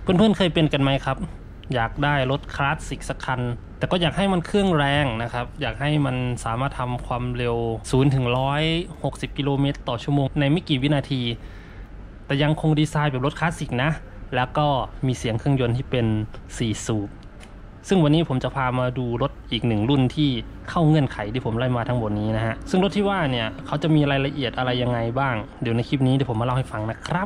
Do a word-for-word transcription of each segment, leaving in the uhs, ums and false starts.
เพื่อนๆเคยเป็นกันไหมครับอยากได้รถคลาสสิกสักคันแต่ก็อยากให้มันเครื่องแรงนะครับอยากให้มันสามารถทำความเร็วศูนย์ถึงหนึ่งร้อยหกสิบกิโลเมตรต่อชั่วโมงในไม่กี่วินาทีแต่ยังคงดีไซน์แบบรถคลาสสิกนะแล้วก็มีเสียงเครื่องยนต์ที่เป็นสี่สูบซึ่งวันนี้ผมจะพามาดูรถอีกหนึ่งรุ่นที่เข้าเงื่อนไขที่ผมไล่มาทั้งหมดนี้นะฮะซึ่งรถที่ว่าเนี่ยเขาจะมีรายละเอียดอะไรยังไงบ้างเดี๋ยวในคลิปนี้เดี๋ยวผมมาเล่าให้ฟังนะครับ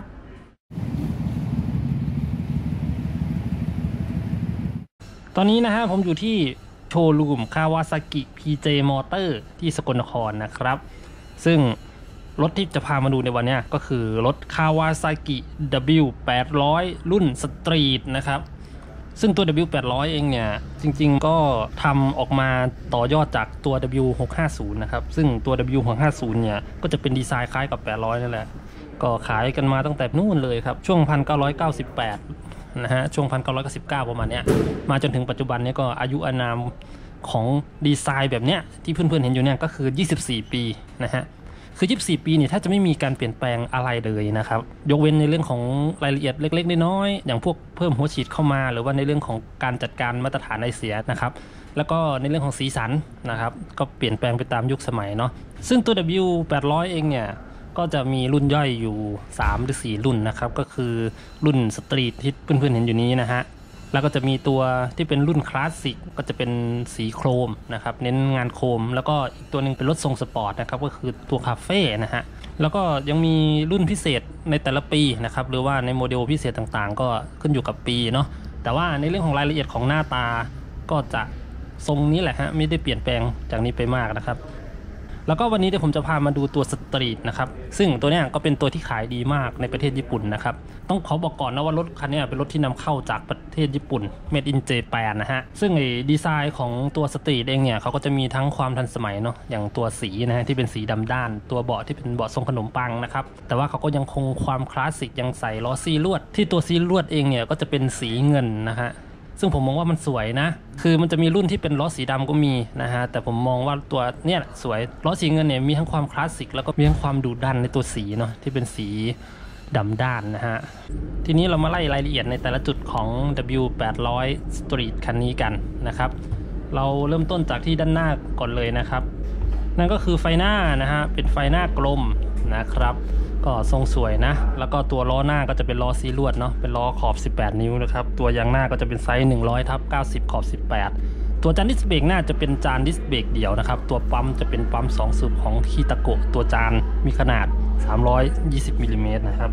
ตอนนี้นะฮะผมอยู่ที่โชว์รูมคาวาซากิ พี เจ Motor ที่สกลนครนะครับซึ่งรถที่จะพามาดูในวันนี้ก็คือรถคาวาซากิ ดับเบิลยู แปดร้อย รุ่นสตรีทนะครับซึ่งตัว ดับเบิลยู แปดร้อย เองเนี่ยจริงๆก็ทำออกมาต่อยอดจากตัว ดับเบิลยู หกห้าศูนย์ นะครับซึ่งตัว ดับเบิลยู หกห้าศูนย์ เนี่ยก็จะเป็นดีไซน์คล้ายกับแปดร้อยนั่นแหละก็ขายกันมาตั้งแต่นู่นเลยครับช่วงหนึ่งพันเก้าร้อยเก้าสิบแปดนะฮะช่วงหนึ่งพันเก้าร้อยเก้าสิบเก้าประมาณเนี้ยมาจนถึงปัจจุบันนี้ก็อายุอานามของดีไซน์แบบเนี้ยที่เพื่อนๆเห็นอยู่เนี่ยก็คือยี่สิบสี่ปีนะฮะคือยี่สิบสี่ปีเนี่ยถ้าจะไม่มีการเปลี่ยนแปลงอะไรเลยนะครับยกเว้นในเรื่องของรายละเอียดเล็กๆน้อยๆอย่างพวกเพิ่มหัวฉีดเข้ามาหรือว่าในเรื่องของการจัดการมาตรฐานไอเสียนะครับแล้วก็ในเรื่องของสีสันนะครับก็เปลี่ยนแปลงไปตามยุคสมัยเนาะซึ่งตัว ดับเบิลยู แปดร้อย เองเนี่ยก็จะมีรุ่นย่อยอยู่สามหรือสี่รุ่นนะครับก็คือรุ่นสตรีทที่เพื่อนๆเห็นอยู่นี้นะฮะแล้วก็จะมีตัวที่เป็นรุ่นคลาสสิกก็จะเป็นสีโครมนะครับเน้นงานโครมแล้วก็อีกตัวหนึ่งเป็นรถทรงสปอร์ตนะครับก็คือตัวคาเฟ่นะฮะแล้วก็ยังมีรุ่นพิเศษในแต่ละปีนะครับหรือว่าในโมเดลพิเศษต่างๆก็ขึ้นอยู่กับปีเนาะแต่ว่าในเรื่องของรายละเอียดของหน้าตาก็จะทรงนี้แหละฮะไม่ได้เปลี่ยนแปลงจากนี้ไปมากนะครับแล้วก็วันนี้เดี๋ยวผมจะพามาดูตัวสตรีทนะครับซึ่งตัวนี้ก็เป็นตัวที่ขายดีมากในประเทศญี่ปุ่นนะครับต้องขอบอกก่อนนะว่ารถคันนี้เป็นรถที่นำเข้าจากประเทศญี่ปุ่น Made in Japan นะฮะซึ่งไอ้ดีไซน์ของตัวสตรีทเองเนี่ยเขาก็จะมีทั้งความทันสมัยเนาะอย่างตัวสีนะฮะที่เป็นสีดำด้านตัวเบาะที่เป็นเบาะทรงขนมปังนะครับแต่ว่าเขาก็ยังคงความคลาสสิกยังใส่ล้อซีลวดที่ตัวซีลวดเองเนี่ยก็จะเป็นสีเงินนะฮะซึ่งผมมองว่ามันสวยนะคือมันจะมีรุ่นที่เป็นล้อสีดำก็มีนะฮะแต่ผมมองว่าตัวเนี่ยสวยล้อสีเงินเนี่ยมีทั้งความคลาสสิกแล้วก็มีทั้งความดุดันในตัวสีเนาะที่เป็นสีดำด้านนะฮะทีนี้เรามาไล่รายละเอียดในแต่ละจุดของ ดับเบิลยู แปดร้อย Street คันนี้กันนะครับเราเริ่มต้นจากที่ด้านหน้าก่อนเลยนะครับนั่นก็คือไฟหน้านะฮะเป็นไฟหน้ากลมนะครับก็ทรงสวยนะแล้วก็ตัวล้อหน้าก็จะเป็นล้อซีลวดเนาะเป็นล้อขอบสิบแปดนิ้วนะครับตัวยางหน้าก็จะเป็นไซส์หนึ่งร้อยทับเก้าสิบขอบสิบแปดตัวจานดิสเบรกหน้าจะเป็นจานดิสเบรกเดี่ยวนะครับตัวปั๊มจะเป็นปั๊มสองสูบของคิตาโกะตัวจานมีขนาดสามร้อยยี่สิบมิลลิเมตรนะครับ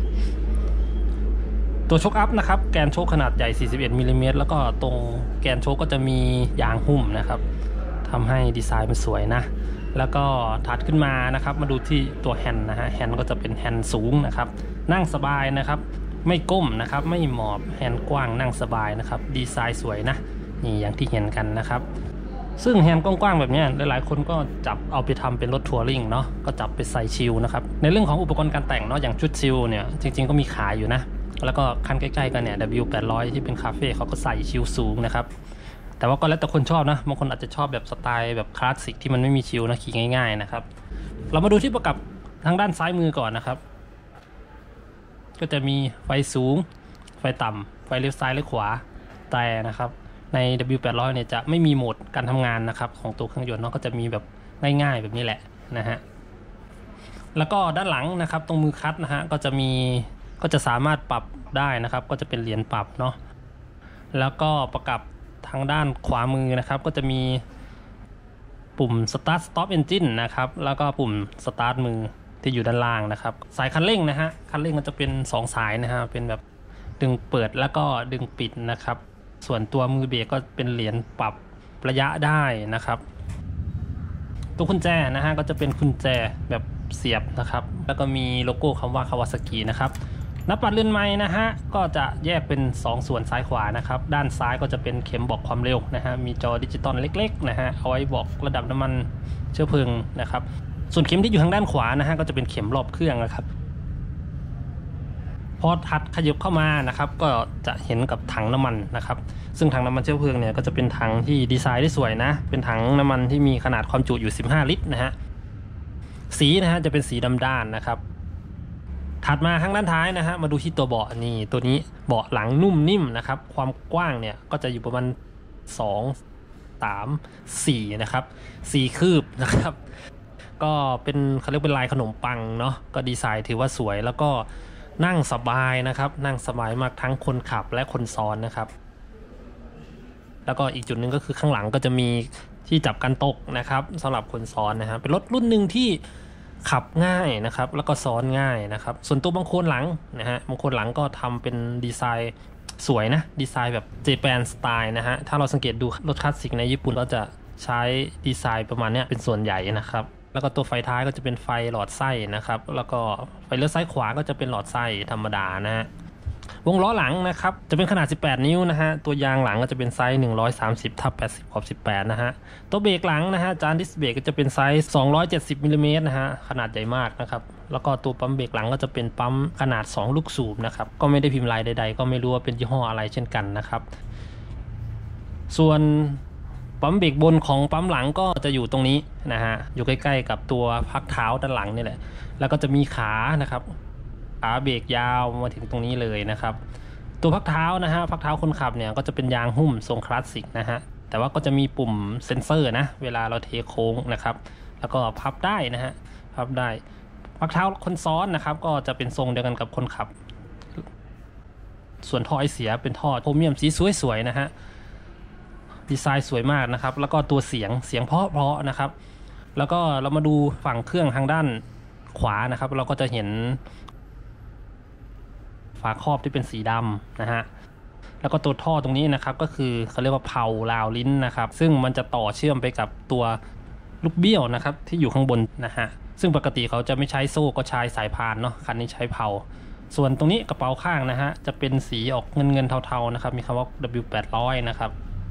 ตัวโชคอัพนะครับแกนโชคขนาดใหญ่สี่สิบเอ็ดมิลลิเมตรแล้วก็ตรงแกนโชคก็จะมียางหุ้มนะครับทำให้ดีไซน์มันสวยนะแล้วก็ถัดขึ้นมานะครับมาดูที่ตัวแฮนด์นะฮะแฮนด์ก็จะเป็นแฮนด์สูงนะครับนั่งสบายนะครับไม่ก้มนะครับไม่หมอบแฮนด์กว้างนั่งสบายนะครับดีไซน์สวยนะนี่อย่างที่เห็นกันนะครับซึ่งแฮนด์กว้างๆแบบนี้หลายๆคนก็จับเอาไปทำเป็นรถทัวริงเนาะก็จับไปใส่ชิลนะครับในเรื่องของอุปกรณ์การแต่งเนาะอย่างชุดชิลเนี่ยจริงๆก็มีขายอยู่นะแล้วก็คันใกล้ๆกันเนี่ย ดับเบิลยู แปดร้อย ที่เป็นคาเฟ่เขาก็ใส่ชิลสูงนะครับแต่ว่าก็แล้วแต่คนชอบนะบางคนอาจจะชอบแบบสไตล์แบบคลาสสิกที่มันไม่มีชิลนะขี่ง่ายๆนะครับเรามาดูที่ประกับทางด้านซ้ายมือก่อนนะครับก็จะมีไฟสูงไฟต่ำไฟเลี้ยวซ้ายเลี้ยวขวาแต่นะครับใน ดับเบิลยู แปดร้อย เนี่ยจะไม่มีโหมดการทำงานนะครับของตัวเครื่องยนต์เนาะก็จะมีแบบง่ายๆแบบนี้แหละนะฮะแล้วก็ด้านหลังนะครับตรงมือคัดนะฮะก็จะมีก็จะสามารถปรับได้นะครับก็จะเป็นเหรียญปรับเนาะแล้วก็ประกับทางด้านขวามือนะครับก็จะมีปุ่ม Start Stop Engine นะครับแล้วก็ปุ่ม Start มือที่อยู่ด้านล่างนะครับสายคันเร่งนะฮะคันเร่งมันจะเป็นสองสายนะฮะเป็นแบบดึงเปิดแล้วก็ดึงปิดนะครับส่วนตัวมือเบรกก็เป็นเหรียญปรับระยะได้นะครับตัวกุญแจนะฮะก็จะเป็นกุญแจแบบเสียบนะครับแล้วก็มีโลโก้คำว่าคาวาซากินะครับนับปัดเรือนไม้นะฮะก็จะแยกเป็นสองส่วนซ้ายขวานะครับด้านซ้ายก็จะเป็นเข็มบอกความเร็วนะฮะมีจอดิจิตอลเล็กๆนะฮะเอาไว้บอกระดับน้ำมันเชื้อเพลิงนะครับส่วนเข็มที่อยู่ทางด้านขวานะฮะก็จะเป็นเข็มรอบเครื่องนะครับพอถัดขยับเข้ามานะครับก็จะเห็นกับถังน้ำมันนะครับซึ่งถังน้ำมันเชื้อเพลิงเนี่ยก็จะเป็นถังที่ดีไซน์ได้สวยนะเป็นถังน้ำมันที่มีขนาดความจุอยู่สิบห้าลิตรนะฮะสีนะฮะจะเป็นสีดำด้านนะครับถัดมาข้างด้านท้ายนะฮะมาดูที่ตัวเบาะนี่ตัวนี้เบาะหลังนุ่มนิ่มนะครับความกว้างเนี่ยก็จะอยู่ประมาณสอง สาม สี่นะครับสี่คืบนะครับก็เป็นเขาเรียกเป็นลายขนมปังเนาะก็ดีไซน์ถือว่าสวยแล้วก็นั่งสบายนะครับนั่งสบายมากทั้งคนขับและคนซ้อนนะครับแล้วก็อีกจุดหนึ่งก็คือข้างหลังก็จะมีที่จับกันตกนะครับสำหรับคนซ้อนนะฮะเป็นรถรุ่นหนึ่งที่ขับง่ายนะครับแล้วก็ซ้อนง่ายนะครับส่วนตัวบางโคนหลังนะฮะบางโคนหลังก็ทำเป็นดีไซน์สวยนะดีไซน์แบบเจแปนสไตล์นะฮะถ้าเราสังเกตดูรถคลาสสิกในญี่ปุ่นก็จะใช้ดีไซน์ประมาณนี้เป็นส่วนใหญ่นะครับแล้วก็ตัวไฟท้ายก็จะเป็นไฟหลอดไส้นะครับแล้วก็ไฟเลี้ยวซ้ายขวาก็จะเป็นหลอดไส้ธรรมดานะฮะวงล้อหลังนะครับจะเป็นขนาดสิบแปดนิ้วนะฮะตัวยางหลังก็จะเป็นไซส์หนึ่งร้อยสามสิบทับแปดสิบขอบสิบแปดนะฮะตัวเบรกหลังนะฮะจานดิสเบรกก็จะเป็นไซส์สองร้อยเจ็ดสิบมิลลิเมตรนะฮะขนาดใหญ่มากนะครับแล้วก็ตัวปั๊มเบรกหลังก็จะเป็นปั๊มขนาดสองลูกสูบนะครับก็ไม่ได้พิมพ์ลายใดๆก็ไม่รู้ว่าเป็นยี่ห้ออะไรเช่นกันนะครับส่วนปั๊มเบรกบนของปั๊มหลังก็จะอยู่ตรงนี้นะฮะอยู่ใกล้ๆกับตัวพักเท้าด้านหลังนี่แหละแล้วก็จะมีขานะครับขาเบรกยาวมาถึงตรงนี้เลยนะครับตัวพักเท้านะฮะพักเท้าคนขับเนี่ยก็จะเป็นยางหุ้มทรงคลาสสิกนะฮะแต่ว่าก็จะมีปุ่มเซ็นเซอร์นะเวลาเราเทโค้งนะครับแล้วก็พับได้นะฮะพับได้พักเท้าคนซ้อนนะครับก็จะเป็นทรงเดียวกันกับคนขับส่วนท่อไอเสียเป็นท่อโครเมียมสีสวยๆนะฮะดีไซน์สวยมากนะครับแล้วก็ตัวเสียงเสียงเพราะๆนะครับแล้วก็เรามาดูฝั่งเครื่องทางด้านขวานะครับเราก็จะเห็นฝาครอบที่เป็นสีดำนะฮะแล้วก็ตัวท่อตรงนี้นะครับก็คือเขาเรียกว่าเพลาราวลิ้นนะครับซึ่งมันจะต่อเชื่อมไปกับตัวลูกเบี้ยวนะครับที่อยู่ข้างบนนะฮะซึ่งปกติเขาจะไม่ใช้โซ่ก็ใช้สายพานเนาะคันนี้ใช้เพลาส่วนตรงนี้กระเป๋าข้างนะฮะจะเป็นสีออกเงินเงินเทาๆนะครับมีคำว่า ดับเบิลยู แปดร้อย นะครับ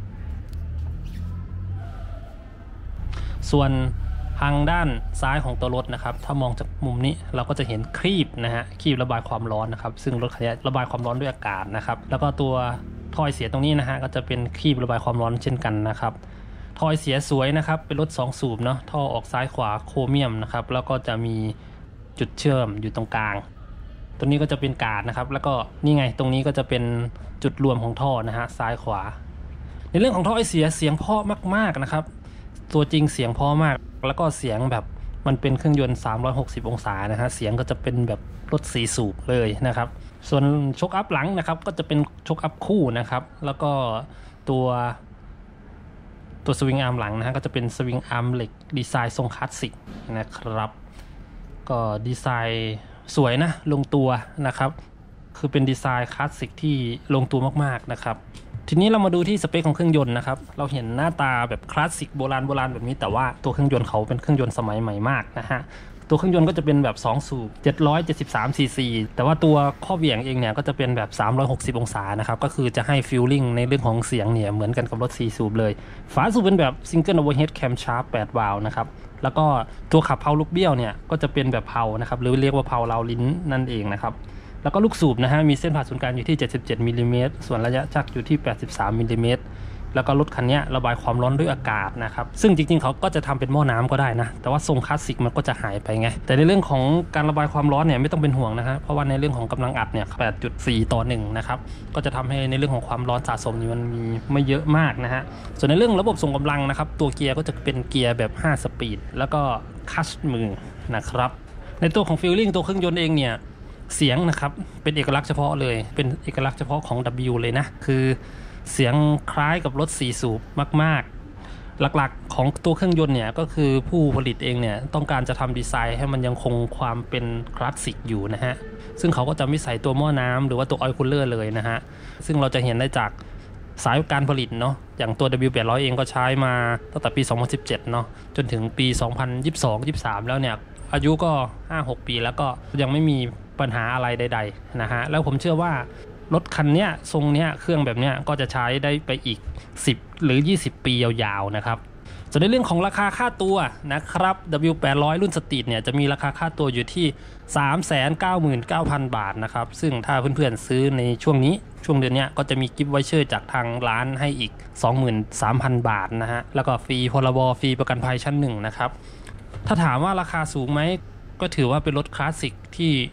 ส่วนทางด้านซ้ายของตัวรถนะครับถ้ามองจากมุมนี้เราก็จะเห็นครีบนะฮะครีบระบายความร้อนนะครับซึ่งรถคันนี้ระบายความร้อนด้วยอากาศนะครับแล้วก็ตัวท่อไอเสียตรงนี้นะฮะก็จะเป็นครีบระบายความร้อนเช่นกันนะครับท่อไอเสียสวยนะครับเป็นรถสองสูบเนาะท่อออกซ้ายขวาโครเมียมนะครับแล้วก็จะมีจุดเชื่อมอยู่ตรงกลางตรงนี้ก็จะเป็นกาดนะครับแล้วก็นี่ไงตรงนี้ก็จะเป็นจุดรวมของท่อนะฮะซ้ายขวาในเรื่องของท่อไอเสียเสียงเพราะมากๆนะครับตัวจริงเสียงเพราะมากแล้วก็เสียงแบบมันเป็นเครื่องยนต์สามร้อยหกสิบองศานะฮะเสียงก็จะเป็นแบบรถสี่สูบเลยนะครับส่วนโชคอัพหลังนะครับก็จะเป็นโชคอัพคู่นะครับแล้วก็ตัวตัวสวิงอาร์มหลังนะฮะก็จะเป็นสวิงอาร์มเหล็กดีไซน์ทรงคลาสสิกนะครับก็ดีไซน์สวยนะลงตัวนะครับคือเป็นดีไซน์คลาสสิกที่ลงตัวมากๆนะครับทีนี้เรามาดูที่สเปคของเครื่องยนต์นะครับเราเห็นหน้าตาแบบคลาสสิกโบราณโบราณแบบนี้แต่ว่าตัวเครื่องยนต์เขาเป็นเครื่องยนต์สมัยใหม่มากนะฮะตัวเครื่องยนต์ก็จะเป็นแบบสองสูบเจ็ดร้อยเจ็ดสิบสามซีซีแต่ว่าตัวข้อเหวี่ยงเองเนี่ยก็จะเป็นแบบสามร้อยหกสิบองศานะครับก็คือจะให้ฟีลลิ่งในเรื่องของเสียงเนี่ยเหมือนกันกับรถสี่สูบเลยฝาสูบเป็นแบบซิงเกิลโอเวอร์เฮดแคมชาร์ปแปดวาล์วนะครับแล้วก็ตัวขับเพลาลูกเบี้ยวเนี่ยก็จะเป็นแบบเพลานะครับหรือเรียกว่าเพลาราวลิ้นนั่นเองนะครับแล้วก็ลูกสูบนะฮะมีเส้นผ่าศูนย์กลางอยู่ที่เจ็ดสิบเจ็ดมิลลิเมตรส่วนระยะชักอยู่ที่แปดสิบสามมิลลิเมตรแล้วก็รถคันนี้ระบายความร้อนด้วยอากาศนะครับซึ่งจริงๆเขาก็จะทำเป็นหม้อน้ำก็ได้นะแต่ว่าทรงคลาสสิกมันก็จะหายไปไงแต่ในเรื่องของการระบายความร้อนเนี่ยไม่ต้องเป็นห่วงนะฮะเพราะว่าในเรื่องของกำลังอัดเนี่ย แปดจุดสี่ ต่อหนึ่งนะครับก็จะทำให้ในเรื่องของความร้อนสะสมนี่มันมีไม่เยอะมากนะฮะส่วนในเรื่องระบบส่งกำลังนะครับตัวเกียร์ก็จะเป็นเกียร์แบบห้าสปีดแล้วก็คลัตช์มือนะครับในตัวของฟีลลิ่งตัวเครื่องยนต์เองเนี่ยเสียงนะครับเป็นเอกลักษณ์เฉพาะเลยเป็นเอกลักษณ์เฉพาะของ ดับเบิลยู เลยนะคือเสียงคล้ายกับรถสี่สูบมากๆหลักๆของตัวเครื่องยนต์เนี่ยก็คือผู้ผลิตเองเนี่ยต้องการจะทำดีไซน์ให้มันยังคงความเป็นคลาสสิกอยู่นะฮะซึ่งเขาก็จะไม่ใส่ตัวหม้อน้ำหรือว่าตัวออยล์คูลเลอร์เลยนะฮะซึ่งเราจะเห็นได้จากสายการผลิตเนาะอย่างตัว ดับเบิลยู แปดร้อย เองก็ใช้มาตั้งแต่ปีสองพันสิบเจ็ดเนาะจนถึงปีสองพันยี่สิบสอง ยี่สิบสามแล้วเนี่ยอายุก็ ห้าหก ปีแล้วก็ยังไม่มีปัญหาอะไรใดๆนะฮะแล้วผมเชื่อว่ารถคันเนี้ยทรงเนี้ยเครื่องแบบเนี้ยก็จะใช้ได้ไปอีกสิบหรือยี่สิบปียาวๆนะครับส่วนในเรื่องของราคาค่าตัวนะครับ ดับเบิลยู แปดร้อย รุ่นสตรีทเนี่ยจะมีราคาค่าตัวอยู่ที่ สามแสนเก้าหมื่นเก้าพัน บาทนะครับซึ่งถ้าเพื่อนๆซื้อในช่วงนี้ช่วงเดือนนี้ก็จะมีกิฟต์ไวเชอร์จากทางร้านให้อีก สองหมื่นสามพัน บาทนะฮะแล้วก็ฟรีพรบฟรีประกันภัยชั้นหนึ่งนะครับถ้าถามว่าราคาสูงไหมก็ถือว่าเป็นรถคลาสสิกที่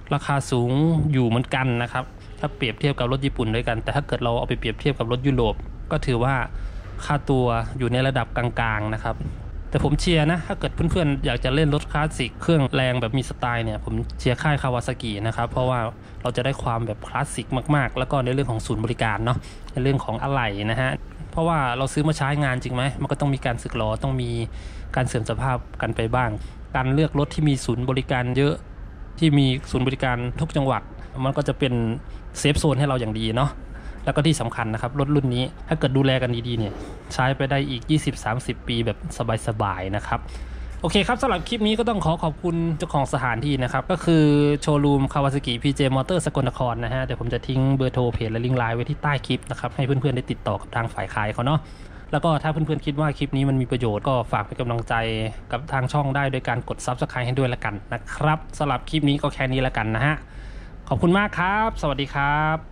ราคาสูงอยู่เหมือนกันนะครับถ้าเปรียบเทียบกับรถญี่ปุ่นด้วยกันแต่ถ้าเกิดเราเอาไปเปรียบเทียบกับรถยุโรปก็ถือว่าค่าตัวอยู่ในระดับกลางๆนะครับแต่ผมเชียร์นะถ้าเกิดเพื่อนๆอยากจะเล่นรถคลาสสิกเครื่องแรงแบบมีสไตล์เนี่ยผมเชียร์ค่ายคาวาซากินะครับเพราะว่าเราจะได้ความแบบคลาสสิกมากๆแล้วก็ในเรื่องของศูนย์บริการเนาะในเรื่องของอะไหล่นะฮะเพราะว่าเราซื้อมาใช้งานจริงไหมมันก็ต้องมีการสึกหรอต้องมีการเสื่อมสภาพกันไปบ้างการเลือกรถที่มีศูนย์บริการเยอะที่มีศูนย์บริการทุกจังหวัดมันก็จะเป็นเซฟโซนให้เราอย่างดีเนาะแล้วก็ที่สำคัญนะครับรถรุ่นนี้ถ้าเกิดดูแลกันดีๆเนี่ยใช้ไปได้อีก ยี่สิบถึงสามสิบ ปีแบบสบายๆนะครับโอเคครับสำหรับคลิปนี้ก็ต้องขอขอบคุณเจ้าของสถานที่นะครับก็คือโชว์รูมคาวาซากิ พี เจ Motor สกลนครนะฮะเดี๋ยวผมจะทิ้งเบอร์โทรเพจและลิงก์ไลน์ไว้ที่ใต้คลิปนะครับให้เพื่อนๆได้ติดต่อกับทางฝ่ายขายเขาเนาะแล้วก็ถ้าเพื่อนๆคิดว่าคลิปนี้มันมีประโยชน์ก็ฝากเป็นกำลังใจกับทางช่องได้โดยการกด ซับสไครบ์ ให้ด้วยละกันนะครับสำหรับคลิปนี้ก็แค่นี้ละกันนะฮะขอบคุณมากครับสวัสดีครับ